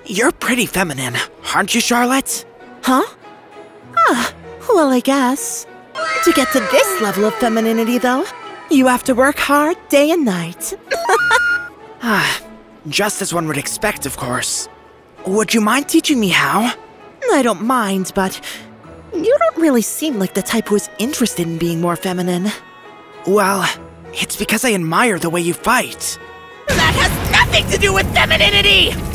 You're pretty feminine, aren't you, Charlotte? Huh? Well, I guess. To get to this level of femininity, though, you have to work hard day and night. Just as one would expect, of course. Would you mind teaching me how? I don't mind, but you don't really seem like the type who is interested in being more feminine. Well, it's because I admire the way you fight. That has nothing to do with femininity!